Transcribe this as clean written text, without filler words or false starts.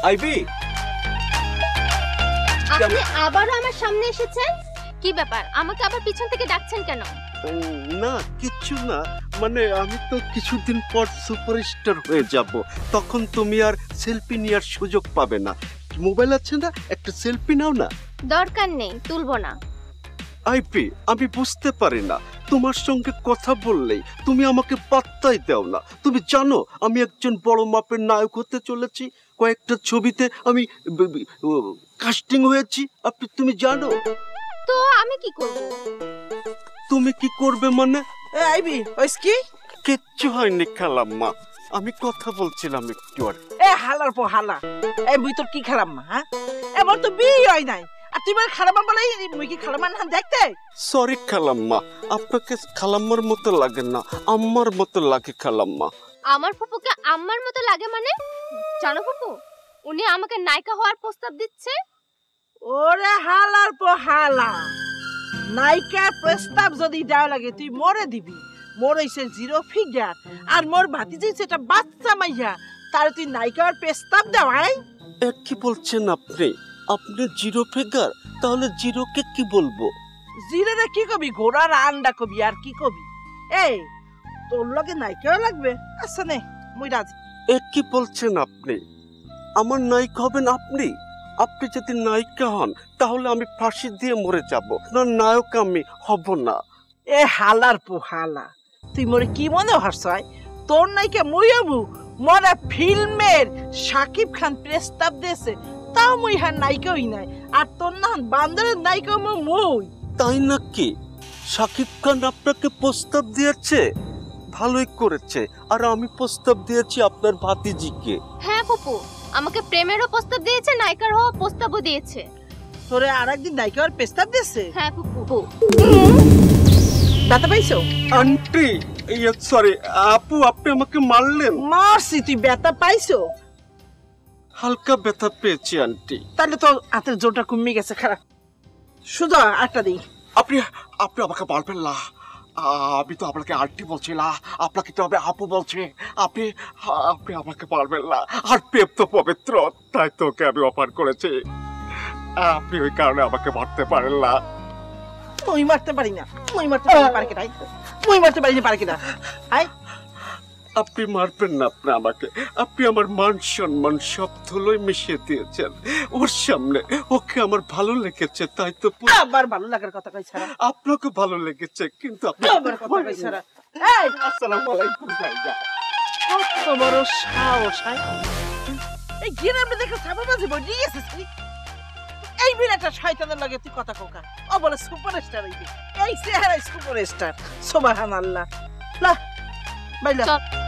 IB, আপনি আবার আমার সামনে এসেছেন, কি ব্যাপার? আমাকে আবার পিছন থেকে ডাকছেন কেন? না কিচ্ছু না, মানে আমি তো কিছুদিন পর সুপারস্টার হয়ে যাব, তখন তুমি আর সেলফি নেওয়ার সুযোগ পাবে না। মোবাইল আছে না, একটা সেলফি নাও না। দরকার নেই, তুলবো না। আইপি, আমি বুঝতে পারি না, তোমার সঙ্গে কথা বললেই তুমি আমাকে পাত্তাই দাও না। তুমি জানো আমি একজন বড় মাপের নায়ক হতে চলেছি, কয়েকটা ছবিতে আমি কাস্টিং হয়েছি, তুমি জানো। তো আমি কি করব? তুমি কি করবে মানে? আইবি ওইস কি? কিচ্ছু হয়নি খালাম্মা, আমি কথা বলছিলাম একটু আর। হালার পো হালা, মুই তোর কি খালাম্মা? হ্যাঁ, এবার তো বিয়ে হয় নাই, আর তুই মানে খালাম্মা বলে মুই কি খালাম্মা না দেখতে? সরি খালাম্মা, আপনাকে খালাম্মার মতো লাগে না, আম্মার মতো লাগে খালাম্মা। আমার ফুপুকে আম্মার মতো লাগে মানে? জানো ফুপু, উনি আমাকে নায়িকা হওয়ার প্রস্তাব দিচ্ছে। ওরে হালার পো হালা, নায়িকার প্রস্তাব যদি দেওয়া লাগে তুই মরে দিবি। মোর হইছে জিরো ফিগার, আর মোর ভাতিজি সেটা বাচ্চা মাইয়া, তার তুই নায়িকার প্রস্তাব দেওয়াই? কি বলছেন আপনি? আপনি জিরো ফিগার, তাহলে জিরোকে কি বলবো? জিরোরে কি কবি? ঘোড়ার আন্ডা কবি, আর কি কবি? এই তোর লগে নায়িকাও লাগবে? আচ্ছা নে, মুই রাজি। কি বলছেন আপনি? আমার নায়িকা হবেন আপনি? আপনি যদি নায়িকা হন তাহলে আমি ফাঁসি দিয়ে মরে যাব, না নায়ক আমি হব না। হালার পো হালা, তুই মোরে কি মনে হরছয়? তোর নায়িকা মুই হবু? মনে ফিল্মের শাকিব খান প্রস্তাব দিয়েছে, তাও মুই হার নায়িকা হই নাই, আর তোর না বান্দরের নায়িকা মুই। তাই নাকি? শাকিব খান আপনাকে প্রস্তাব দিয়েছে? ভালোই করেছে। আর আমি প্রস্তাব দিয়েছি আপনার ভাতিজিকে। হ্যাঁ ফুপু, আমাকে প্রেমেরও প্রস্তাব দিয়েছে, নায়িকার হওয়ার প্রস্তাবও দিয়েছে। তোরে আরেকদিন নায়িকা হওয়ার প্রস্তাব দিয়েছে? হ্যাঁ ফুপু। ব্যথা পাইছো? আন্টি, সরি আপু, আপনি আমাকে মারলেন। মারছি, তুই ব্যথা পাইছো? হালকা ব্যথা পেয়েছি আন্টি। তাহলে তো হাতের জোরটা কমে গেছে, খারাপ। সুজা একটা দিই। আপনি আপনি আমাকে মারবেন না, আমি তো আপনাকে আন্টি বলছি না, আপনাকে তো আমি আপু বলছি। আপনি আপনি আমাকে মারবেন না, আর প্রেম তো পবিত্র, তাই তোকে আমি অফার করেছি। আপনি ওই কারণে আমাকে মারতে পারেন না। মুই মারতে পারি না, মুই মারতে পারি পারে কিনা? মুই মারতে পারি না, পারে কিনা? আপনি মারবেন না আপনি আমাকে। আপনি আমার মান সম্মান সব ধুলোয় মিশিয়ে দিয়েছেন ওর সামনে। ওকে আমার ভালো লেগেছে, তাই তো। আবার ভালো লাগার কথা কই ছাড়া? আপনাকে ভালো লেগেছে, কিন্তু আপনি আবার কথা কই ছাড়া? আসসালামু আলাইকুম ভাইয়া। কত বড় সাহস! এই গিরামে দেখে সাবাবাজি বডি গেছে। এই বিরাটা শয়তানের লাগে তুই কথা কোকা। ও বলে সুপারস্টার হইবে, এই চেহারা সুপারস্টার। সুবহানাল্লাহ। লা বাইলা।